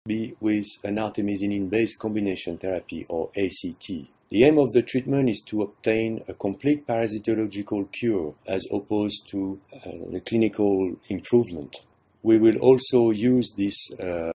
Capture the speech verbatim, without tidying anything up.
be with an artemisinin-based combination therapy, or A C T. The aim of the treatment is to obtain a complete parasitological cure as opposed to uh, the clinical improvement. We will also use this uh,